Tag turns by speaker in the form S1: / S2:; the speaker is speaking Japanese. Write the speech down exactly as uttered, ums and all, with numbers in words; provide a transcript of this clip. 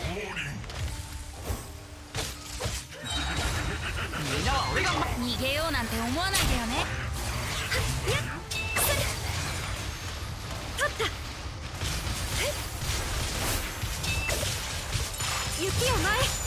S1: みんなは俺が
S2: 逃げようなんて思わないでよね。やっそれ立った。雪を前。